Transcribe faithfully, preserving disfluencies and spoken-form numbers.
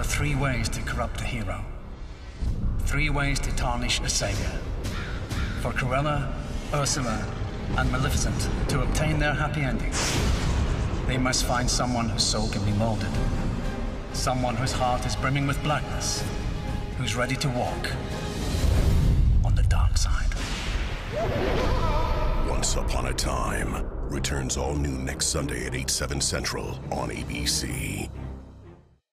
are three ways to corrupt a hero. Three ways to tarnish a savior. For Cruella, Ursula, and Maleficent to obtain their happy ending, they must find someone whose soul can be molded. Someone whose heart is brimming with blackness, who's ready to walk on the dark side. Once Upon a Time returns all new next Sunday at eight, seven Central on A B C.